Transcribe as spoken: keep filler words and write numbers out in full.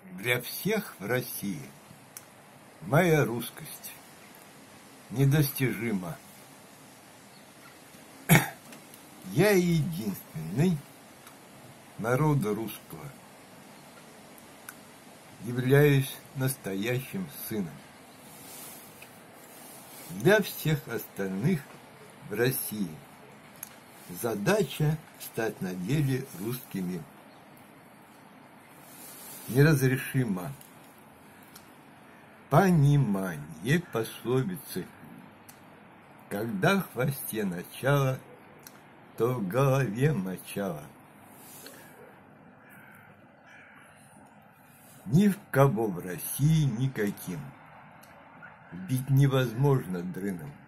Для всех в России моя русскость недостижима. Я единственный народа русского являюсь настоящим сыном. Для всех остальных в России задача стать на деле русскими неразрешима. Понимание пословицы: когда в хвосте начало, то в голове мочало. Ни в кого в России никаким бить невозможно дрыном.